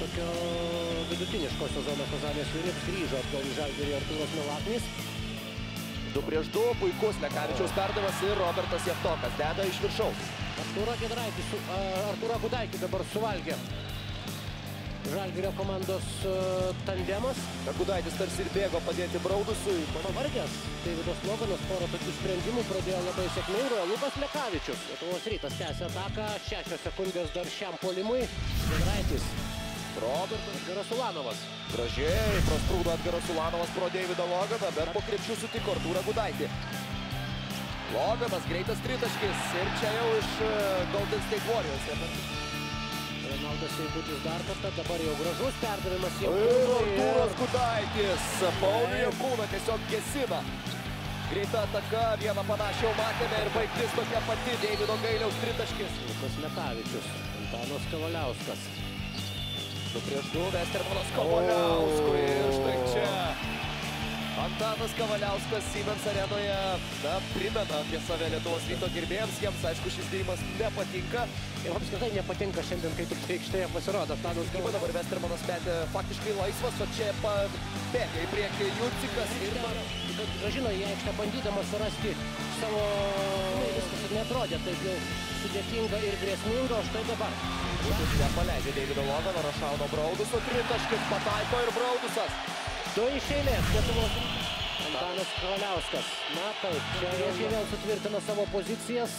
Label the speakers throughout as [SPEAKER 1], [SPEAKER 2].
[SPEAKER 1] tokio vidutiniško sezono Kazanės Junits grįžo atgal į Žalgirį Artūras Milaknis.
[SPEAKER 2] 2-2, puikus Lekavičiaus perdavimas ir Robertas Javtokas deda iš viršaus.
[SPEAKER 1] Artūrą Gudaitį dabar suvalgė Žalgirio komandos tandemas.
[SPEAKER 2] Gudaitis tarsi ir bėgo padėti Braudusui.
[SPEAKER 1] Pavargęs Deividas Loganas porą tokių sprendimų pradėjo labai sėkmingai. Lukas Lekavičius. Lietuvos Rytas tęsia ataką. 6 sekundės dar šiam puolimui. Giedraitis.
[SPEAKER 2] Robertas
[SPEAKER 1] Gerasulanovas.
[SPEAKER 2] Gražiai prasprūdo Edgaras Ulanovas pro Deividą Loganą, bet po krepšių sutiko Artūrą Gudaitį. Loganas, greitas tritaškis ir čia jau iš Golden State Warriors.
[SPEAKER 1] Renaldas Seibutis dar kartą, dabar jau gražus perdavimas jau.
[SPEAKER 2] Artūras Gudaitis, Paulių Jankūną tiesiog gesina. Greita ataka, vieną panašią jau matėme ir baigtis tokia pati Deivido Gailiaus tritaškis.
[SPEAKER 1] Lukas Lekavičius, Antanas Kavaliauskas.
[SPEAKER 2] 2-2, Vestermanas Kavaliauskui ir štai čia. Antanas Kavaliauskas Siemens arenoje primena apie save Lietuvos Ryto gerbėjams. Jiems, aišku, šis dėjimas nepatinka.
[SPEAKER 1] Ir apskritai nepatinka šiandien, kai tik aikštėje pasirodo Antanas Kavaliauskas.
[SPEAKER 2] Dabar Vestermanas metė faktiškai laisvas, o čia bėga į priekį Jucikas ir
[SPEAKER 1] grąžino į aikštę bandydamas surasti savo... Viskas neatrodė taip jau sudėtinga ir grėsminga, o štai dabar.
[SPEAKER 2] Nepaleidžia Deivido Logano, rašauno Brauduso, tritaškis pataiko ir Braudusas.
[SPEAKER 1] 2 iš eilės Lietuvos Antanas Kavaliauskas. Na taip, čia vėl sutvirtina savo pozicijas.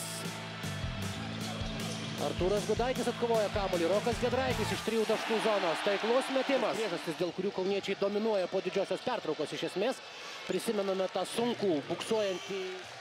[SPEAKER 1] Artūras Gudaitis atkovoja kamuolį. Rokas Giedraitis iš 3 taškų zonos. Taiklus metimas. Priežastis, dėl kurių kauniečiai dominuoja po didžiosios pertraukos iš esmės. Prisimename tą sunkų, buksuojantį...